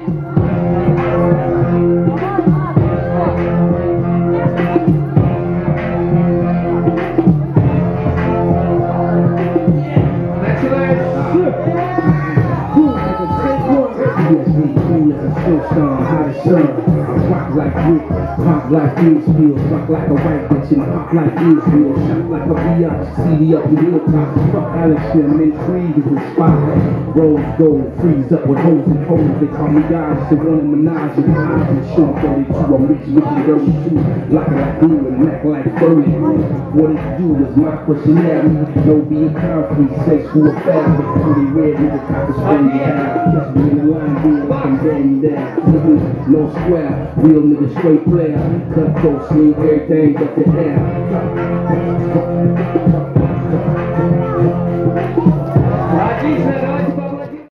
Rock like brick, pop like Israel, rock like a white bitch and pop like Israel, shot like a biatch, CD up your hilltop, fuck Alex Shim, intrigue is the spot. Rose gold, freeze up with hoes and hoes, they call me guys, they want to menage and eyes and show 32, I'm rich and dirty too, lock it like glue and neck like furry. What it do is my personality, no being concrete, sex for a family, so they red niggas got to spend me out, catch me in the line, being like I'm banging down. No square, real nigga straight player, cut close, sling everything but the air.